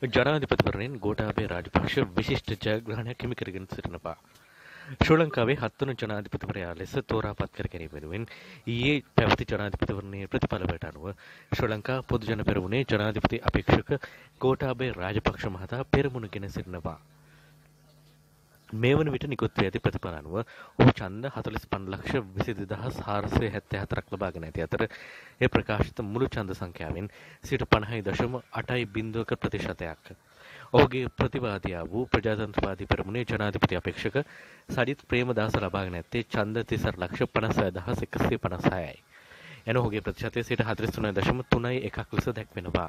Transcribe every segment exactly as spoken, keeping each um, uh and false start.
ජනාධිපතිවරණයෙන් ගෝඨාභය රාජපක්ෂ විශිෂ්ට ජයග්‍රහණයක් හිමි කරගෙන සිටින බව ශ්‍රී ලංකාවේ හත්වන ජනාධිපතිවරයා ලෙස තෝරාපත් කර ගැනීම වෙනුවෙන් ඊයේ පැවති ජනාධිපතිවරණයේ ප්‍රතිඵලවලට අනුව ශ්‍රී ලංකා පොදු ජන පෙරමුණේ ජනාධිපති අපේක්ෂක ගෝඨාභය රාජපක්ෂ මහතා පෙරමුණගෙන සිටිනවා. මේ වන විට නිකුත් වී ඇති ප්‍රතිඵල අනුව ඔහු ඡන්ද හතළිස් පහ ලක්ෂ විසි දෙදහස් හාරසිය හැත්තෑ හතරක් ලබාගෙන ඇති අතර ඒ ප්‍රකාශිත මුළු ඡන්ද සංඛ්‍යාවෙන් සිට පනහයි දශම අටයි බිංදුවක ප්‍රතිශතයක්. ඔහුගේ ප්‍රතිවාදියා වූ ප්‍රජාතන්ත්‍රවාදී පෙරමුණේ ජනාධිපති අපේක්ෂක සජිත් ප්‍රේමදාස ලබාගෙන ඇත්තේ ඡන්ද තිස් ලක්ෂ පනස් හය දහස් එකසිය පනස් හයයි. එන ඔහුගේ ප්‍රතිශතය සිට හතළිස් තුනයි දශම තුනයි එකක් ලෙස දැක්වෙනවා.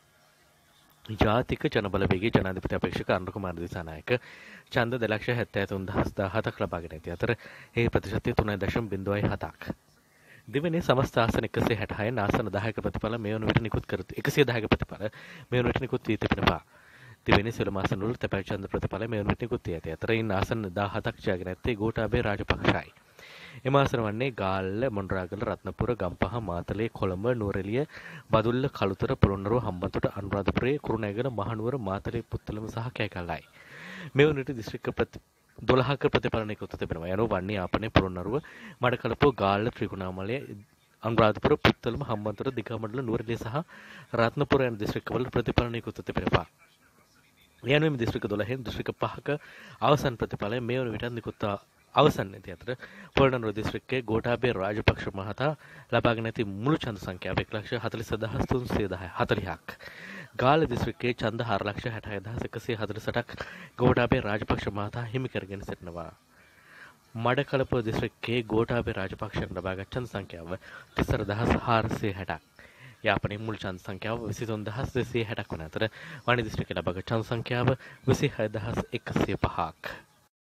ජාතික ජනබලවේගයේ ජනාධිපති අපේක්ෂක අනුර කුමාර දිසානායක ඡන්ද දෙලක්ෂ හැත්තෑ තුන් දහස් දහහතක් ලබාගෙන ඇති අතර ඒ ප්‍රතිශතය තුනයි දශම බිංදුවයි හතක්. දෙවෙනි සමස්ත ආසන එකසිය හැටහයෙන් ආසන දහයක ප්‍රතිඵල මේ වන විට නිකුත් කර එකසිය දහයක ප්‍රතිඵල මේ වන විට නිකුත් වී තිබෙනවා. දෙවෙනි සියලුම ආසන වල තැපැල් ඡන්ද ප්‍රතිඵල මේ වන විට නිකුත් වී ඇති අතර ඉන් ආසන දහහතක් ජයගෙන ඇත්තේ ගෝඨාභය රාජපක්ෂයි. එම ආසන වන්නේ ගාල්ල, මොණරාගල, රත්නපුර, ගම්පහ, මාතලේ, කොළඹ, නුවරඑළිය, බදුල්ල, කළුතර, පොළොන්නරුව, හම්බන්තොට, අනුරාධපුරේ, කුරුණෑගල, මහනුවර, මාතලේ, පුත්තලම සහ කෑකල්ලයි. මේ වන විට දිස්ත්‍රික්ක ප්‍රති දොළහක ප්‍රතිඵල නිකුත් තිබෙනවා. යනු වන්නේ ආපනේ, පොළොන්නරුව, මඩකලපුව, ගාල්ල, ත්‍රිකුණාමලය, අනුරාධපුර, පුත්තලම, හම්බන්තොට, දිගමඩල, නුවරඑළිය සහ රත්නපුර යන දිස්ත්‍රික්කවල ප්‍රතිඵල නිකුත් තිබෙනවා. යනුවෙන් දිස්ත්‍රික්ක දොළහෙන් දිස්ත්‍රික්ක පහක අවසන් ප්‍රතිඵලය මේ වන විට නිකුත් අවසන් නැති අතර පොළොන්නරුව දිස්ත්‍රික්කයේ ගෝඨාභය රාජපක්ෂ මහතා ලබාගෙන ඇති මුළු ඡන්ද සංඛ්‍යාව එක ලක්ෂ හතළිස් දහස් තුන්සිය හතළිහක්. ගාල්ල දිස්ත්‍රික්කයේ ඡන්ද හාර ලක්ෂ හැටහය දහස් එකසිය හතළිස් අටක් ගෝඨාභය රාජපක්ෂ මහතා හිමි කරගෙන සිටිනවා. මඩකලපුව දිස්ත්‍රික්කයේ ගෝඨාභය රාජපක්ෂන් ලබාගත් ඡන්ද සංඛ්‍යාව තිස් දහස් හාරසිය හැටක්. යාපනයේ මුල් ඡන්ද සංඛ්‍යාව විසි තුන් දහස් දෙසිය හැටක් වන අතර වනි දිස්ත්‍රික්කයේ ලබාගත් ඡන්ද සංඛ්‍යාව විසි හය දහස් එකසිය පහක්.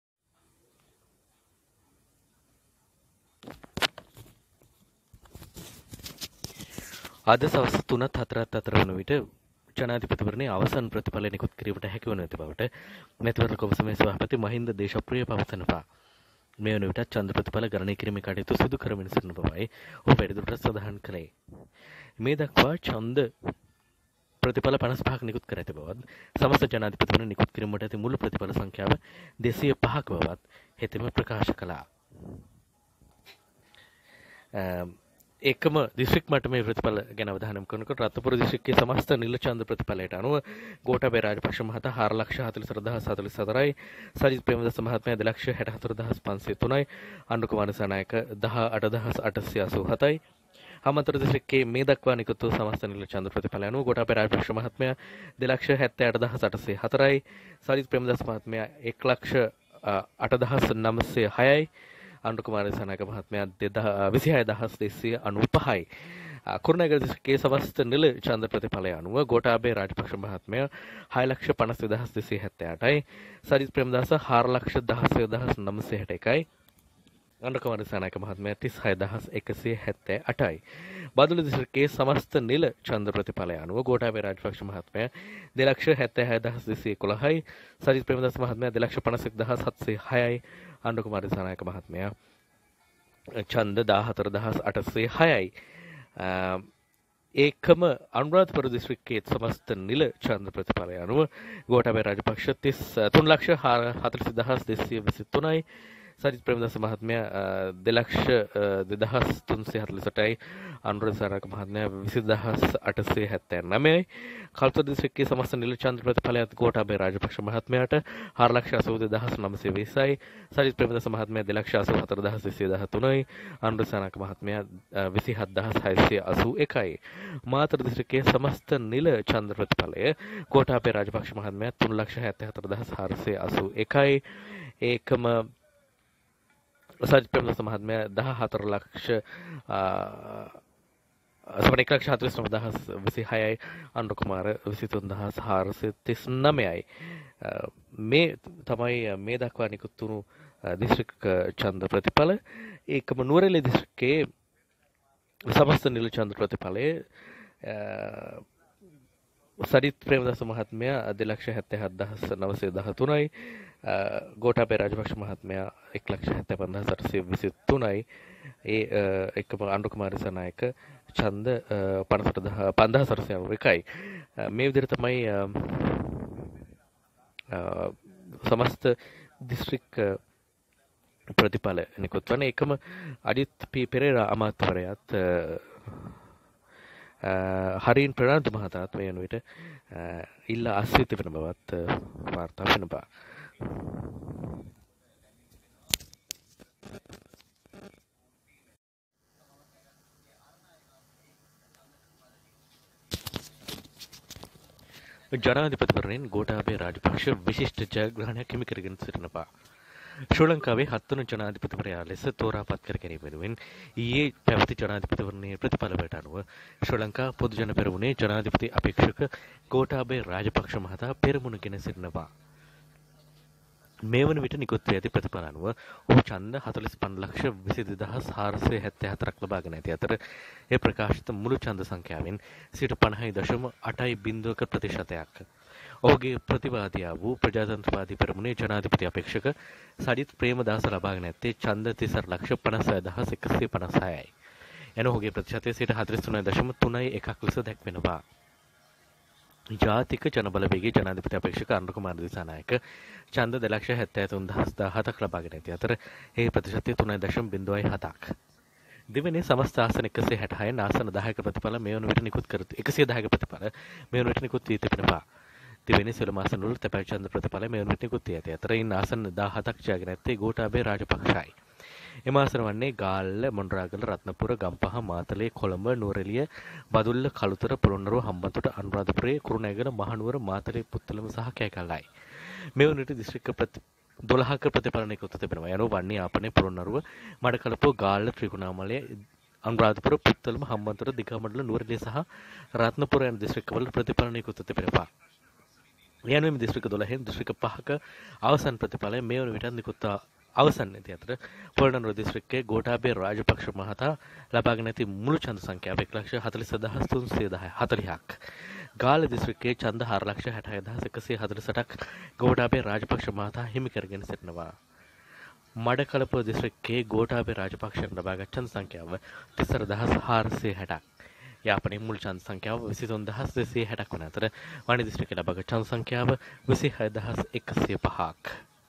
අද සවස් තුනත් හතරත් අතර වන විට ජනාධිපතිවරණයේ අවසන් ප්‍රතිඵල නිකුත් කිරීමට හැකි වන ඇති බවට මැතිවරණ කොමිසමේ සභාපති මහින්ද දේශප්‍රිය පවසනවා. මේ වන විට ඡන්ද ප්‍රතිඵල ගණනය කිරීමේ කටයුතු සිදු කරමින් සිටින බවයි ඔහු වැඩිදුරටත් සඳහන් කළේ. මේ දක්වා ඡන්ද ප්‍රතිඵල පනස් පහක් නිකුත් කර ඇති බවත් සමස්ත ජනාධිපතිවරණ නිකුත් කිරීමට ඇති මුළු ප්‍රතිඵල සංඛ්‍යාව දෙසිය පහක් බවත් හෙතෙම ප්‍රකාශ කළා. එකම දිස්ත්‍රික් මට්ටමේ ප්‍රතිඵල ගැන අවධානය යොමු කරනකොට රත්නපුර දිස්ත්‍රික්කයේ සමස්ත නිල ඡන්ද ප්‍රතිඵලයට අනුව ගෝඨාභය රාජපක්ෂ මහතා හාර ලක්ෂ හතළිස් දහස් හතළිස් හතරයි, සජිත් ප්‍රේමදාස මහත්මයා දෙලක්ෂ හැට හතර දහස් පන්සිය තුනයි, අනුර කුමාර දිසානායක දහ අට දහස් අටසිය අසූ හතයි. හම්බන්තොට දිස්ත්‍රික්කයේ මේ දක්වා නිකුත් වූ සමස්ත නිල ඡන්ද ප්‍රතිඵල අනුව ගෝඨාභය රාජපක්ෂ මහත්මයා දෙලක්ෂ හැත්තෑ අට දහස් අටසිය හතරයි, සජිත් ප්‍රේමදාස මහත්මයා එක ලක්ෂ අට දහස් නවසිය හයයි, අනුර කුමාර දිසානායක මහත්මයා විසි හය දහස් දෙසිය අනූපහයි. කුරුණෑගල දිස්ත්‍රික්කයේ සමස්ත නිල ඡන්ද ප්‍රතිඵලය අනුව ගෝඨාභය රාජපක්ෂ මහත්මයා හය ලක්ෂ පනස් දහස් දෙසිය හැත්තෑ අටයි, සජිත් ප්‍රේමදාස හාර ලක්ෂ දහසය දහස් නවසිය හැට එකයි, අනුර කුමාර දිසානායක මහත්මයා තිස් හය දහස් එකසිය හැත්තෑ අටයි. බදුල්ල දිස්ත්‍රික්කයේ සමස්ත නිල ඡන්ද ප්‍රතිඵලය අනුව ගෝඨාභය රාජපක්ෂ මහත්මයා දෙලක්ෂ හැත්තෑ හය දහස් දෙසිය එකොළහයි, සජිත් ප්‍රේමදාස මහත්මයා දෙලක්ෂ පනස් එක් දහස් හත්සිය හයයි, අනුර කුමාර දිසානායක මහත්මයා ඡන්ද දාහතර දහස් අටසිය හයයි. ඒකම අනුරාධපුර දිස්ත්‍රික්කයේ සමස්ත නිල ඡන්ද ප්‍රතිඵලය අනුව ගෝඨාභය රාජපක්ෂ තිස් තුන් ලක්ෂ හතළිස් දහස් දෙසිය විසි තුනයි, සජිත් ප්‍රේමදාස මහත්මයා දෙලක්ෂ දෙදහස් තුන්සිය හතළිස් අටයි, අනුර දිසානායක මහත්මයා විසි දහස් අටසිය හැත්තෑ නවයයි. කල්තොර දිස්ත්‍රික්කයේ සමස්ත නිල ඡන්ද ප්‍රතිඵලයත් ගෝඨාභය රාජපක්ෂ මහත්මයාට හාර ලක්ෂ අසූ දෙදහස් නවසිය විස්සයි, සජිත් ප්‍රේමදාස මහත්මයා දෙලක්ෂ අසූ හතර දහස් දෙසිය දහතුනයි, අනුර දිසානායක මහත්මයා විසි හත් දහස් හයසිය අසූ එකයි. මාතර දිස්ත්‍රික්කයේ සමස්ත නිල ඡන්ද ප්‍රතිඵලය ගෝඨාභය රාජපක්ෂ මහත්මයා තුන් ලක්ෂ හැත්තෑ හතර දහස් හාරසිය අසූ එකයි. ඒකම සජිත් ප්‍රේමදාස මහත්මයා දහ හතර ලක්ෂ සමන එක ලක්ෂ හතළිස් නව දහස් විසි හයයි, අනුර කුමාර විසි තුන් දහස් හාරසිය තිස් නවයයි. මේ තමයි මේ දක්වා නිකුත් වුණු දිස්ත්‍රික් ඡන්ද ප්‍රතිඵල. ඒකම නුවරඑළිය දිස්ත්‍රික්කයේ සමස්ත නිල ඡන්ද ප්‍රතිඵලයේ සජිත් ප්‍රේමදාස මහත්මයා දෙලක්ෂ හැත්තෑ හත් දහස් නවසිය දහතුනයි, ගෝඨාභය රාජපක්ෂ මහත්මයා එක ලක්ෂ හැත්තෑ පන්දහස් අටසිය විසි තුනයි. ඒ එකම අනුර කුමාර දිසානායක ඡන්ද පනස් අට පන්දහස් අටසිය නවය එකයි. මේ විදිහට තමයි සමස්ත දිස්ත්‍රික් ප්‍රතිඵල නිකුත් වන එකම අජිත් පී පෙරේරා අමාත්‍යවරයාත් හරින් ප්‍රනාන්දු මහතාත් මේ වෙන විට ඉල්ලා අස්වී තිබෙන බවත් වාර්තා වෙනවා. ජනාධිපතිවරණයෙන් ගෝඨාභය රාජපක්ෂ විශිෂ්ට ජයග්‍රහණයක් හිමි කරගෙන සිටිනවා. ශ්‍රී ලංකාවේ හත්වන ජනාධිපතිවරයා ලෙස තෝරාපත් කර ගැනීම වෙනුවෙන් ඊයේ පැවති ජනාධිපතිවරණයේ ප්‍රතිඵලවලට අනුව ශ්‍රී ලංකා පොදු ජන පෙරමුණේ ජනාධිපති අපේක්ෂක ගෝඨාභය රාජපක්ෂ මහතා පෙරමුණගෙන සිටිනවා. මේ වන විට නිකුත් වී ඇති ප්‍රතිඵල අනුව ඔහු ඡන්ද හතළිස් පන්ස් ලක්ෂ විසි දෙදහස් හාරසිය හැත්තෑ හතරක් ලබාගෙන ඇති අතර ඒ ප්‍රකාශිත මුළු ඡන්ද සංඛ්‍යාවෙන් සිට පනහයි දශම අටයි බිංදුවක ප්‍රතිශතයක්. ඔහුගේ ප්‍රතිවාදියා වූ ප්‍රජාතන්ත්‍රවාදී පෙරමුණේ ජනාධිපති අපේක්ෂක සජිත් ප්‍රේමදාස ලබාගෙන ඇත්තේ ඡන්ද තිස් ලක්ෂ පනස් හදාස් එකසිය පනස් හයයි. එන ඔහුගේ ප්‍රතිශතය සිට හතළිස් තුනයි දශම තුනයි එකක් ලෙස දැක්වෙනවා. ජාතික ජනබලවේගයේ ජනාධිපති අපේක්ෂක අනුර කුමාර දිසානායක ඡන්ද දෙලක්ෂ හැත්තෑ තුන් දහස් දහහතක් ලබාගෙන ඇති අතර ඒ ප්‍රතිශතය තුනයි දශම බිංදුවයි හතක්. දෙවැනි සමස්ත ආසන එකසිය හැටහය ආසන දහයක ප්‍රතිඵල මේ වන විට නිකුත් කර එකසිය දහයක ප්‍රතිඵල මේ වන විට නිකුත් වී තිබෙනවා. දෙවැනි සෙළම ආසන වල තැපැල් ඡන්ද ප්‍රතිඵල මේ වන විට නිකුත් වී ඇති අතර ඉන් ආසන දහහතක් ජයගෙන ඇත්තේ ගෝඨාභය රාජපක්ෂයි. එම ආසන වන්නේ ගාල්ල, මොණරාගල, රත්නපුර, ගම්පහ, මාතලේ, කොළඹ, නුවරඑළිය, බදුල්ල, කළුතර, පොළොන්නරුව, හම්බන්තොට, අනුරාධපුරේ, කුරුණෑගල, මහනුවර, මාතලේ, පුත්තලම සහ කෑගල්ලයි. මේ වන විට දිස්ත්‍රික්ක ප්‍රති දොළහක ප්‍රතිඵල නිකුත් තිබෙනවා. යනු වන්නේ ආපනේ, පොළොන්නරුව, මඩකලපුව, ගාල්ල, ත්‍රිකුණාමලය, අනුරාධපුර, පුත්තලම, හම්බන්තොට, දිගමඩල, නුවරඑළිය සහ රත්නපුර යන දිස්ත්‍රික්කවල ප්‍රතිඵල නිකුත් තිබෙනවා. යනුවෙන් දිස්ත්‍රික්ක දොළහෙන් දිස්ත්‍රික්ක පහක අවසන් ප්‍රතිඵලය මේ වන විට නිකුත් අවසන් නැති අතර පොළොන්නරුව දිස්ත්‍රික්කයේ ගෝඨාභය රාජපක්ෂ මහතා ලබාගෙන ඇති මුළු ඡන්ද සංඛ්‍යාව එක ලක්ෂ හතළිස් හදාස් තුන්සිය හතළිහක්. ගාල්ල දිස්ත්‍රික්කයේ ඡන්ද හාර ලක්ෂ හැටහය හදාස් එකසිය හතළිස් අටක් ගෝඨාභය රාජපක්ෂ මහතා හිමි කරගෙන සිටිනවා. මඩකලපුව දිස්ත්‍රික්කයේ ගෝඨාභය රාජපක්ෂ ලබාගත් ඡන්ද සංඛ්‍යාව තිස් දහස් හාරසිය හැටක්. යාපනයේ මුල් ඡන්ද සංඛ්‍යාව විසි තුන් දහස් දෙසිය හැටක් වන අතර වණි දිස්ත්‍රික්කයේ ලබාගත් ඡන්ද සංඛ්‍යාව විසි හය දහස් එකසිය පහක්.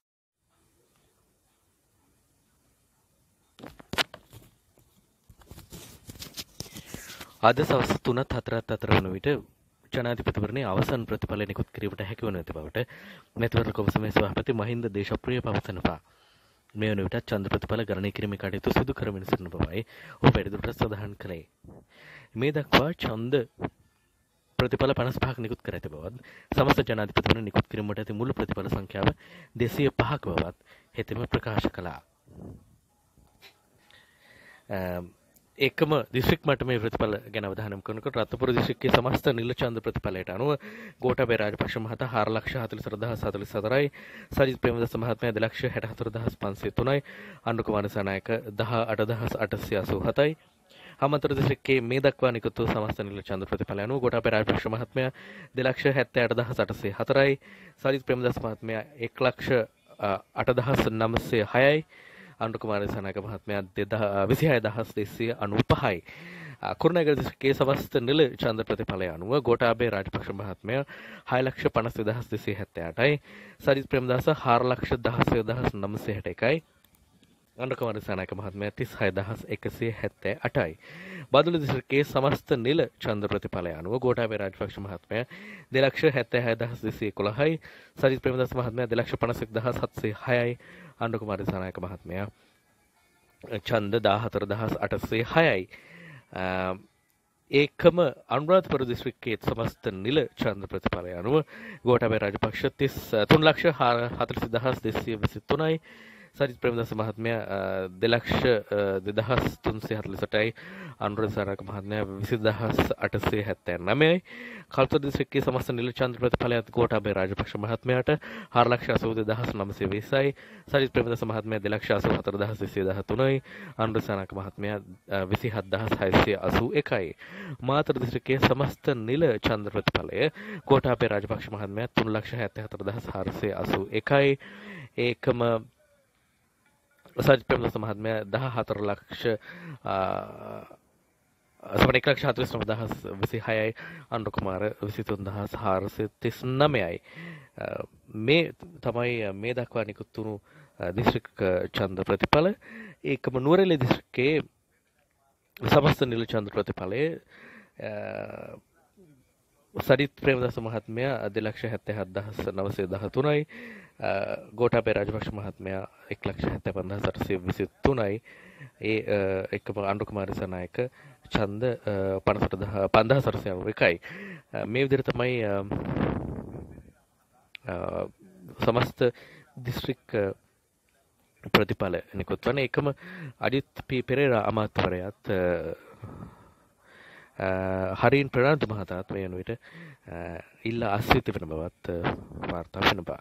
අද සවස් තුනත් හතරත් අතර වන විට ජනාධිපතිවරණයේ අවසන් ප්‍රතිඵල නිකුත් කිරීමට හැකි වනු ඇති බවට මැතිවරණ කොමිසමේ සභාපති මහින්ද දේශප්‍රිය පවසනවා. මේ වන විට ඡන්ද ප්‍රතිඵල ගණනය කිරීමේ කටයුතු සිදු කරමින් සිටින බවයි ඔහු වැඩිදුරටත් සඳහන් කළේ. මේ දක්වා ඡන්ද ප්‍රතිඵල පනස් පහක් නිකුත් කර ඇති බවත් සමස්ත ජනාධිපතිවරණ නිකුත් කිරීමට ඇති මුළු ප්‍රතිඵල සංඛ්‍යාව දෙසිය පහක බවත් හෙතෙම ප්‍රකාශ කළා. එකම දිස්ත්‍රික් මට්ටමේ ප්‍රතිඵල ගැන අවධානය කරනකොට රත්නපුර දිස්ත්‍රික්කයේ සමස්ත නිල ඡන්ද ප්‍රතිඵලයට අනුව ගෝඨාභය රාජපක්ෂ මහතා හාර ලක්ෂ හතළිස් හදාස් හතළිස් හතරයි, සජිත් ප්‍රේමදාස මහත්මයා දෙලක්ෂ හැට හතර දහස් පන්සිය තුනයි, අනුර කුමාර දිසානායක දහ අට දහස් අටසිය අසූ හතයි. හම්බන්තොට දිස්ත්‍රික්කයේ මේ දක්වා නිකුත් වූ සමස්ත නිල ඡන්ද ප්‍රතිඵල අනුව ගෝඨාභය රාජපක්ෂ මහත්මයා දෙලක්ෂ හැත්තෑ අට දහස් අටසිය හතරයි, සජිත් ප්‍රේමදාස මහත්මයා එක ලක්ෂ අට දහස් නවසිය හයයි, අනුර කුමාර දිසානායක මහත්මයා විසි හය දහස් දෙසිය අනූ පහයි. කුරුණෑගල දිස්ත්‍රික්කයේ සමස්ත නිල ඡන්ද ප්‍රතිඵලය අනුව ගෝඨාභය රාජපක්ෂ මහත්මයා හය ලක්ෂ පනස් දහස් දෙසිය හැත්තෑ අටයි, සජිත් ප්‍රේමදාස හාර ලක්ෂ දහසය දහස් නවසිය හැට එකයි, අනුර කුමාර දිසානායක මහත්මයා තිස් හය දහස් එකසිය හැත්තෑ අටයි. බදුල්ල දිස්ත්‍රික්කයේ සමස්ත නිල ඡන්ද ප්‍රතිඵලය අනුව ගෝඨාභය රාජපක්ෂ මහත්මයා දෙලක්ෂ හැත්තෑ හය දහස් දෙසිය එකොළහයි, සජිත් ප්‍රේමදාස මහත්මයා දෙලක්ෂ පනස් එක් දහස් හත්සිය හයයි, අනුර කුමාර දිසානායක මහත්මයා ඡන්ද දාහතර දහස් අටසිය හයයි. ඒකම අනුරාධපුර දිස්ත්‍රික්කයේ සමස්ත නිල ඡන්ද ප්‍රතිඵලය අනුව ගෝඨාභය රාජපක්ෂ තුන් ලක්ෂ හතළිස් දහස් දෙසිය විසි තුනයි, සජිත් ප්‍රේමදාස මහත්මයා දෙලක්ෂ දෙදහස් තුන්සිය හතළිස් අටයි, අනුර දිසානායක මහත්මයා විසි දහස් අටසිය හැත්තෑ නවයයි. කළුතර දිස්ත්‍රික්කයේ සමස්ත නිල ඡන්ද ප්‍රතිඵලයත් ගෝඨාභය රාජපක්ෂ මහත්මයාට හාර ලක්ෂ අසූ දෙදහස් නවසිය විස්සයි, සජිත් ප්‍රේමදාස මහත්මයා දෙලක්ෂ අසූ හතර දහස් දෙසිය දහතුනයි, අනුර දිසානායක මහත්මයා විසි හත් දහස් හයසිය අසූ එකයි. මාතර දිස්ත්‍රික්කයේ සමස්ත නිල ඡන්ද ප්‍රතිඵලය ගෝඨාභය රාජපක්ෂ මහත්මයා තුන් ලක්ෂ හැත්තෑ හතර දහස් හාරසිය අසූ එකයි. ඒකම සජිත් ප්‍රේමදාස මහත්මයා දහ හතර ලක්ෂ සමන එක ලක්ෂ හතළිස් නව දහස් විසි හයයි, අනුර කුමාර විසි තුන් දහස් හාරසිය තිස් නවයයි. මේ තමයි මේ දක්වා නිකුත් වුණු දිස්ත්‍රික් ඡන්ද ප්‍රතිඵල. ඒකම නුවරඑළිය දිස්ත්‍රික්කයේ සමස්ත නිල ඡන්ද ප්‍රතිඵලයේ සරිත් ප්‍රේමදාස මහත්මයා දෙලක්ෂ හැත්තෑ හත් දහස් නවසිය දහතුනයි, ගෝඨාභය රාජපක්ෂ මහත්මයා එක ලක්ෂ හැත්තෑ පන්දහස් අටසිය විසි තුනයි, ඒ එක්කම අනුර කුමාර දිසානායක ඡන්ද පන්දාස් අටසිය අනූ එකයි. මේ විදිහට තමයි සමස්ත දිස්ත්‍රික් ප්‍රතිඵල නිකුත් වන. එකම අජිත් පී පෙරේරා අමාත්‍යවරයාත් හරින් ප්‍රනාන්දු මහතාත් මේ වෙනුවට ඉල්ලා අස්වී තිබෙන බවත් වාර්තා වෙන බව.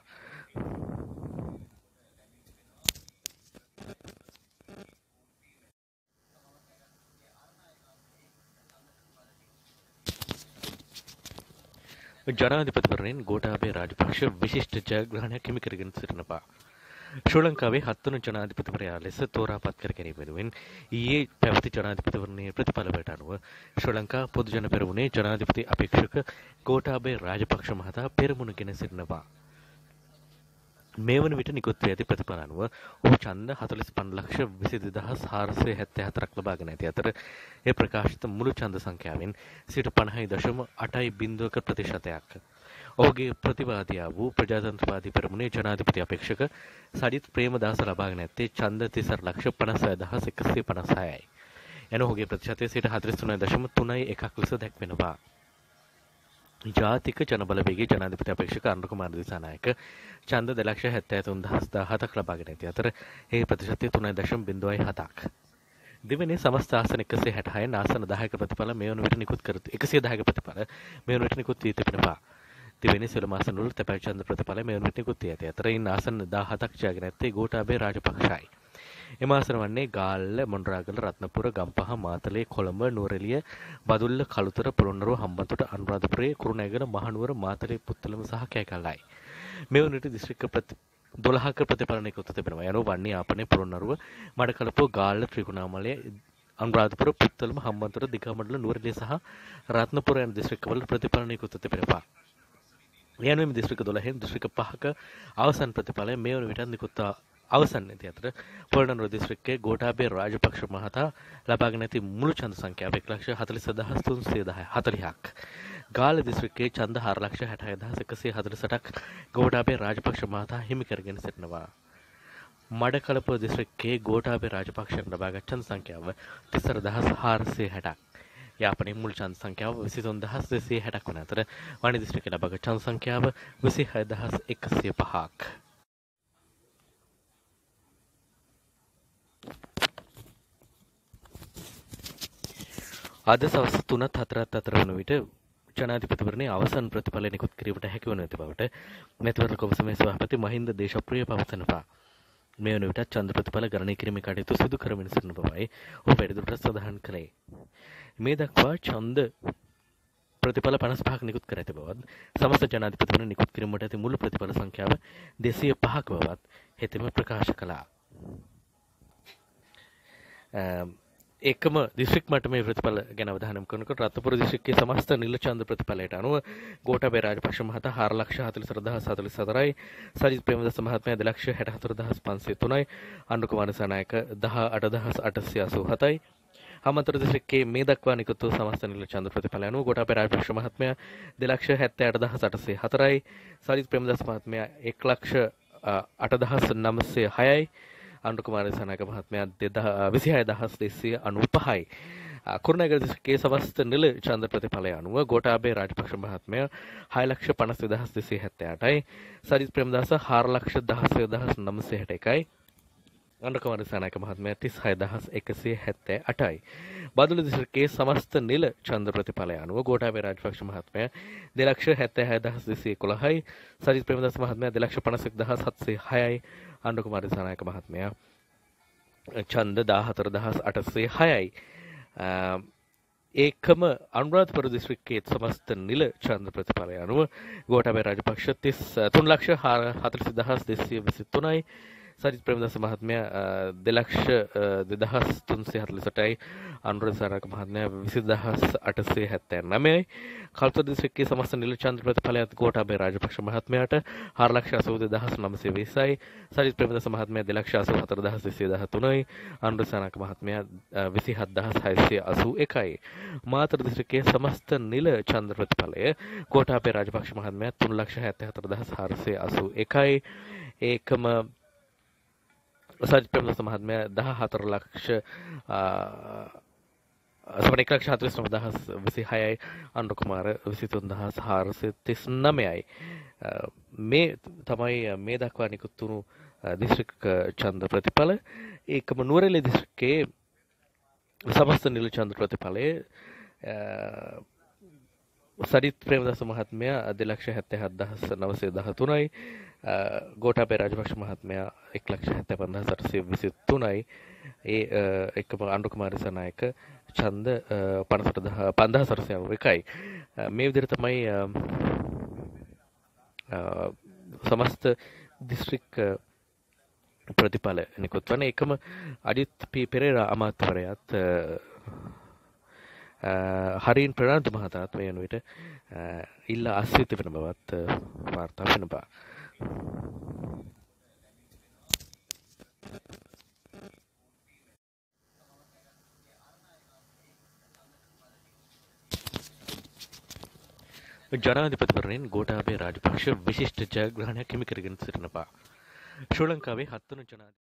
ජනාධිපතිවරණයෙන් ගෝඨාභය රාජපක්ෂ විශිෂ්ට ජයග්‍රහණයක් හිමි කරගෙන සිටින බව. ශ්‍රී ලංකාවේ හත්වන ජනාධිපතිවරයා ලෙස තෝරාපත් කර ගැනීම වෙනුවෙන් ඊයේ පැවති ජනාධිපතිවරණයේ ප්‍රතිඵලවලට අනුව ශ්‍රී ලංකා පොදු ජන පෙරමුණේ ජනාධිපති අපේක්ෂක ගෝඨාභය රාජපක්ෂ මහතා පෙරමුණගෙන සිටිනවා. මේ වන විට නිකුත් වී ඇති ප්‍රතිඵල අනුව ඔහු ඡන්ද හතළිස් පහ ලක්ෂ විසි දෙදහස් හාරසිය හැත්තෑ හතරක් ලබාගෙන ඇති අතර ඒ ප්‍රකාශිත මුළු ඡන්ද සංඛ්‍යාවෙන් සිට පනහයි දශම අටයි බිංදුවක ප්‍රතිශතයක්. ඔහුගේ ප්‍රතිවාදියා වූ ප්‍රජාතන්ත්‍රවාදී පෙරමුණේ ජනාධිපති අපේක්ෂක සජිත් ප්‍රේමදාස ලබාගෙන ඇත්තේ ඡන්ද තිස් ලක්ෂ පනස් හය දහස් එකසිය පනස් හයයි. එන ඔහුගේ ප්‍රතිශතය සිට හතළිස් තුනයි දශම තුනයි එකක් ලෙස දැක්වෙනවා. ජාතික ජනබලවේගයේ ජනාධිපති අපේක්ෂක අනුර කුමාර දිසානායක ඡන්ද දෙලක්ෂ හැත්තෑ තුන් දහස් දහහතක් ලබාගෙන ඇති අතර ඒ ප්‍රතිශතය තුනයි දශම බිංදුවයි හතක්. දෙවැනි සමස්ත ආසන එකසිය හැටහයෙන් ආසන දහයක ප්‍රතිඵල මේ වන විට නිකුත් කර එකසිය දහයක ප්‍රතිඵල මේ වන විට නිකුත් වී තිබෙනවා. දෙවැනි සියලුම ආසන වල තැපැල් ඡන්ද ප්‍රතිඵල මේ වන විට නිකුත් වී ඇති අතර ඉන් ආසන දහහතක් ජයගෙන ඇත්තේ ගෝඨාභය රාජපක්ෂයි. එම ආසන වන්නේ ගාල්ල, මොණරාගල, රත්නපුර, ගම්පහ, මාතලේ, කොළඹ, නුවරඑළිය, බදුල්ල, කළුතර, පොළොන්නරුව, හම්බන්තොට, අනුරාධපුරය, කුරුණෑගල, මහනුවර, මාතලේ, පුත්තලම සහ කෑකල්ලයි. මේ වන විට දිස්ත්‍රික්ක දොළහක ප්‍රතිඵල නිකුත් තිබෙනවා. යනු වන්නේ ආපනේ, පොළොන්නරුව, මඩකලපුව, ගාල්ල, ත්‍රිකුණාමලය, අනුරාධපුර, පුත්තලම, හම්බන්තොට, දිගමඩල, නුවරඑළිය සහ රත්නපුර යන දිස්ත්‍රික්කවල ප්‍රතිඵල නිකුත් තිබෙනවා. යනුවෙන් දිස්ත්‍රික්ක දොළහෙන් දිස්ත්‍රික්ක පහක අවසන් ප්‍රතිඵලය මේ වන විට නිකුත් අවසන් නැති අතර පොළොන්නරුව දිස්ත්‍රික්කයේ ගෝඨාභය රාජපක්ෂ මහතා ලබාගෙන ඇති මුළු ඡන්ද සංඛ්‍යාව එක ලක්ෂ හතළිස් දහස් තුන්සිය හතළිහක්. ගාල්ල දිස්ත්‍රික්කයේ ඡන්ද හාර ලක්ෂ හැටහය දහස් එකසිය හතළිස් අටක් ගෝඨාභය රාජපක්ෂ මහතා හිමි කරගෙන සිටිනවා. මඩකලපුව දිස්ත්‍රික්කයේ ගෝඨාභය රාජපක්ෂන් ලබාගත් ඡන්ද සංඛ්‍යාව තිස් දහස් හාරසිය හැටක්. යාපනයේ මුල් ඡන්ද සංඛ්‍යාව විසි තුන් දහස් දෙසිය හැටක් වන අතර වනි දිස්ත්‍රික්කයේ ලබාගත් ඡන්ද සංඛ්‍යාව විසි හය දහස් එකසිය පහක්. අද සවස් තුනත් හතරත් අතර වන විට ජනාධිපතිවරණයේ අවසන් ප්‍රතිඵල නිකුත් කිරීමට හැකි වන ඇති බවට මැතිවරණ කොමිසමේ සභාපති මහින්ද දේශප්‍රිය පවසනවා. මේ වන විට ඡන්ද ප්‍රතිඵල ගණනය කිරීමේ කටයුතු සිදු කරමින් සිටින බවයි ඔහු වැඩිදුරටත් සඳහන් කළේ. මේ දක්වා ඡන්ද ප්‍රතිඵල පනස් පහක් නිකුත් කර ඇති බවත් සමස්ත ජනාධිපතිවරණ නිකුත් කිරීමට ඇති මුළු ප්‍රතිඵල සංඛ්‍යාව දෙසිය පහක් බවත් හෙතෙම ප්‍රකාශ කළා. එකම දිස්ත්‍රික් මට්ටමේ ප්‍රතිඵල ගැන අවධානය යොමු කරනකොට රත්නපුර දිස්ත්‍රික්කයේ සමස්ත නිල ඡන්ද ප්‍රතිඵලයට අනුව ගෝඨාභය රාජපක්ෂ මහතා හාර ලක්ෂ හතළිස් දහස් හතළිස් හතරයි, සජිත් ප්‍රේමදාස මහත්මයා දෙලක්ෂ හැට හතර දහස් පන්සිය තුනයි, අනුර කුමාර දිසානායක දහ අට දහස් අටසිය අසූ හතයි. හම්බන්තොට දිස්ත්‍රික්කයේ මේ දක්වා නිකුත් වූ සමස්ත නිල ඡන්ද ප්‍රතිඵල අනුව ගෝඨාභය රාජපක්ෂ මහත්මයා දෙලක්ෂ හැත්තෑ අට දහස් අටසිය හතරයි, සජිත් ප්‍රේමදාස මහත්මයා එක ලක්ෂ අට දහස් නවසිය හයයි, අනුර කුමාර දිසානායක මහත්මයා විසි හය දහස් දෙසිය අනූ පහයි. කුරුණෑගල දිස්ත්‍රික්කයේ සමස්ත නිල ඡන්ද ප්‍රතිඵලය අනුව ගෝඨාභය රාජපක්ෂ මහත්මයා හය ලක්ෂ පනස් දහස් දෙසිය හැත්තෑ අටයි, සජිත් ප්‍රේමදාස හාර ලක්ෂ දහසය දහස් නවසිය හැට එකයි, අනුර කුමාර දිසානායක මහත්මයා තිස් හය දහස් එකසිය හැත්තෑ අටයි. බදුල්ල දිස්ත්‍රික්කයේ සමස්ත නිල ඡන්ද ප්‍රතිඵලය අනුව ගෝඨාභය රාජපක්ෂ මහත්මයා දෙලක්ෂ හැත්තෑ හය දහස් දෙසිය එකොළහයි, සජිත් ප්‍රේමදාස මහත්මයා දෙලක්ෂ පනස් එක් දහස් හත්සිය හයයි, අනුර කුමාර දිසානායක මහත්මයා ඡන්ද දාහතර දහස් අටසිය හයයි. ඒකම අනුරාධපුර දිස්ත්‍රික්කයේ සමස්ත නිල ඡන්ද ප්‍රතිඵලය අනුව ගෝඨාභය රාජපක්ෂ තුන් ලක්ෂ හතළිස් දහස් දෙසිය විසි තුනයි, සජිත් ප්‍රේමදාස මහත්මයා දෙලක්ෂ දෙදහස් තුන්සිය හතළිසටයි අනුර සාරක මහත්මයා විසි දහස් අටසිය හැත්තෑනවයයි. කල්පතර දිස්ත්‍රික්කයේ සමස්ත නිල ඡන්ද ප්‍රතිඵලයත් ගෝඨාභය රාජපක්ෂ මහත්මයාට හාර ලක්ෂ අසූ දෙදහස් නවසිය විස්සයි. සජිත් ප්‍රේමදාස මහත්මයා දෙලක්ෂ අසූ හතර දහස් දෙසිය දහතුනයි. අනුර සාරක මහත්මයා විසිහත් දහස් හයසිය අසූ එකයි. මාතර දිස්ත්‍රික්කයේ සමස්ත නිල ඡන්ද ප්‍රතිඵලය ගෝඨාභය රාජපක්ෂ මහත්මයා තුන් ලක්ෂ හැත්තෑ හතර දහස් හාරසිය අසූ එකයි. ඒකම සජිත් ප්‍රේමදාස මහත්මයා දහහතර ලක්ෂ සමන එක ලක්ෂ හතළිස් නව දහස් විසිහයයි. අනුර කුමාර විසිතුන් දහස් හාරසිය තිස් නවයයි. මේ තමයි මේ දක්වා නිකුත් වුණු දිස්ත්‍රික් ඡන්ද ප්‍රතිඵල. ඒකම නුවරඑළිය දිස්ත්‍රික්කයේ සමස්ත නිල ඡන්ද ප්‍රතිඵලය සජිත් ප්‍රේමදාස මහත්මයා දෙලක්ෂ හැත්තෑ හත් දහස් නවසිය දහතුනයි. ගෝඨාභය රාජපක්ෂ මහත්මයා එක ලක්ෂ හැත්තෑ පන්දාස් අටසිය විසිතුනයි. ඒ එකම අනුර කුමාර දිසානායක ඡන්ද පන්දාස් අටසිය නවය එකයි. මේ විදිහට තමයි සමස්ත දිස්ත්‍රික් ප්‍රතිඵල නිකුත් වන්නේ. එකම අජිත් පී පෙරේරා අමාත්‍යවරයාත් හරින් ප්‍රනාන්දු මහතාත් මේ වෙන විට ඉල්ලා අස්වී තිබෙන බවත් වාර්තා වෙනවා. ජනාධිපතිවරණයෙන් ගෝඨාභය රාජපක්ෂ විශිෂ්ට ජයග්‍රහණයක් හිමි කරගෙන සිටිනවා. ශ්‍රී ලංකාවේ හත් වන ජනාධිපති